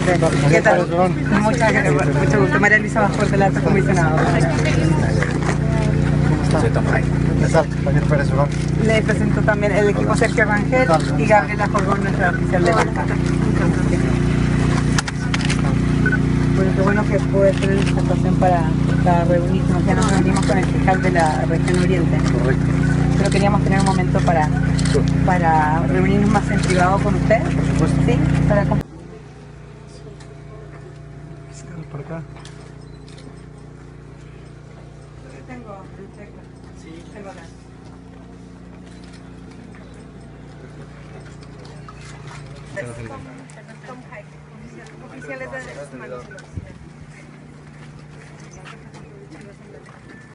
¿Qué tal? Muchas gracias, mucho gusto. María Luisa Báscur, del alto comisionado. Le presento también el equipo Sergio Rangel y Gabriela Jorgón, nuestra oficial de banca. Bueno, qué bueno que puede tener esta ocasión para reunirnos. Ya nos reunimos con el fiscal de la región Oriente. Correcto. Pero queríamos tener un momento para reunirnos más en privado con usted. Por supuesto. Sí, para Por acá. tengo el teclado. Sí, tengo acá. Haeck, oficiales de derechos humanos.